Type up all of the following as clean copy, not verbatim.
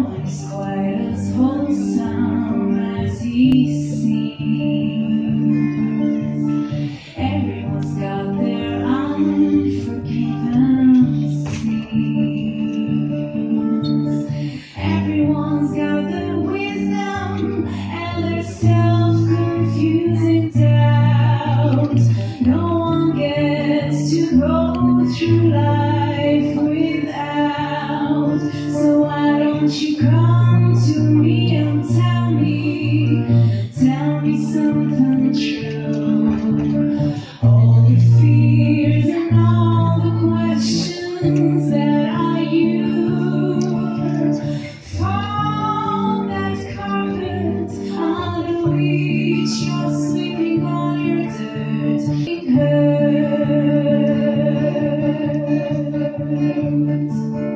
one's quite as wholesome as he seems. Everyone's got their unforgiven sins. Everyone's got their wisdom and their self-confusing doubts. No one gets to go through life without. So why don't you come to me and tell me something true? All the fears and all the questions that are you. Fall that carpet under which you're sleeping on your dirt. It hurts.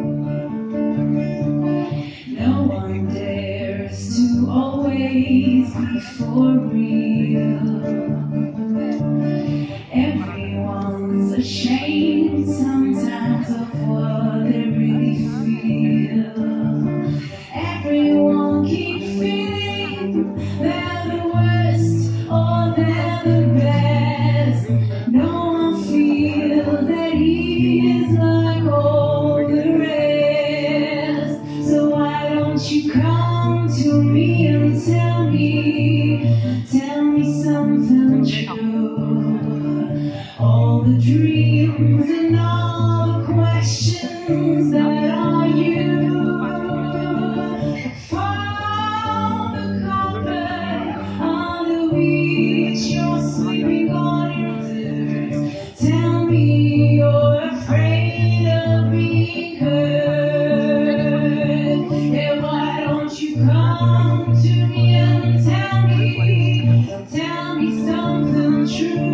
No one dares to always be for real. Everyone's ashamed sometimes of what they really feel. Everyone keeps feeling they're the worst or they're the best. No one feels that he is like all the rest. So why don't you come to me and tell me something true? All the dreams and all the questions that are you. Fall the carpet under which you're sleeping on your dirt. Tell me you're afraid of being hurt. Yeah, why don't you come to me and tell me something true?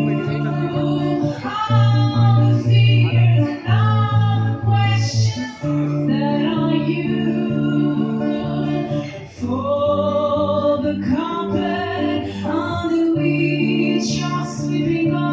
All the fears and all the questions that are you. For the carpet under which you're sleeping on